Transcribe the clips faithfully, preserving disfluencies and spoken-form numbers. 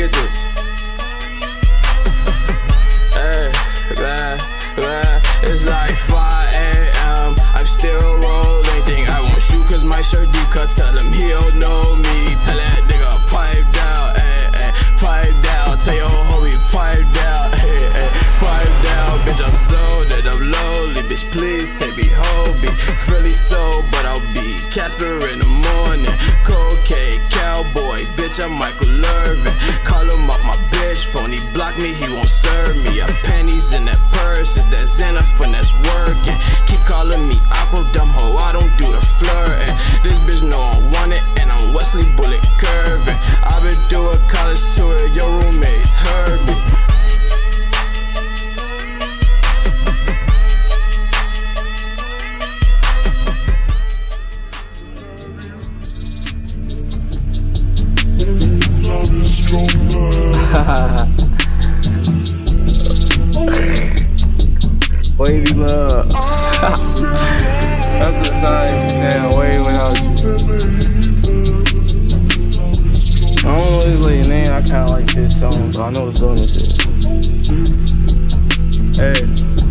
get this. Hey, man, man, it's like five A M I'm still rolling. Think I won't shoot cause my shirt deep cut. Tell him he don't know me. Tell that nigga pipe down, ayy, ayy, pipe down. Tell your homie pipe down, ayy, ayy, pipe down. Bitch, I'm so that I'm lonely. Bitch, please take me home. Be really so, but I'll be Casper in the morning. Cocaine cowboy, bitch, I'm Michael Irvin. Call him up my bitch phone. He block me, he won't serve me. I pennies in that purse, is that Xanax when that's working. Keep calling me Aqua, dumb hoe, I don't do the flirting. This bitch know I want it, and I'm Wesley Bullet curving. I've been through a college tour, your roommates heard me. Wavy love. That's the sign she's saying, wave without you. I don't know this lady's name, I kinda like this song, but I know what song this is. Hey.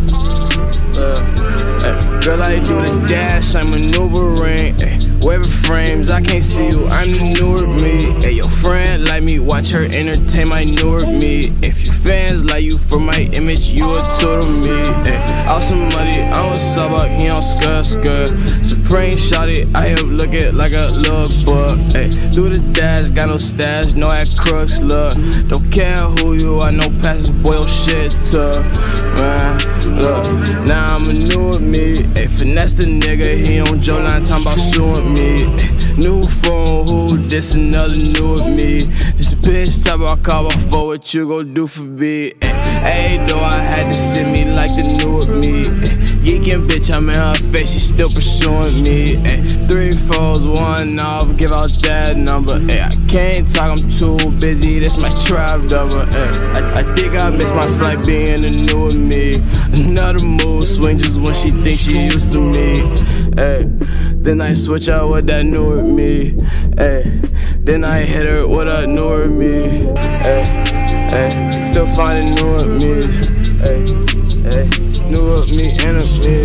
Uh, hey. Girl, I do the dash, I'm maneuvering. Hey. Waving frames, I can't see you, I'm the newer me. Hey, your friend like me, watch her entertain my newer me. If your fans like you for my image, you a total me. Hey, out some money, I don't sub up, he don't scud scud. Supreme shot it, I help look it like a little bug. Hey, do the dash, got no stash, no at crooks, look. Don't care who you are, no passes, boy, your shit tough. Man, look, now I'm a newer me. Hey, finesse the nigga, he on Joe line, talking about suing me. New phone, who this another new with me? This bitch talk about call for what you gon' do for me. Hey, though I had to send me like the new with me. Geekin' bitch, I'm in her face, she still pursuing me. Ay, three fours, one off, give out that number. Ay, I can't talk, I'm too busy, this my trap number. Ay, I, I think I missed my flight being the new with me. Another mood swing just when she thinks she used to me. Ay, then I switch out with that new with me. Ay, then I hit her with a new with me. Ay, ay, still finding new with me. Ay, ay. New up me and up me.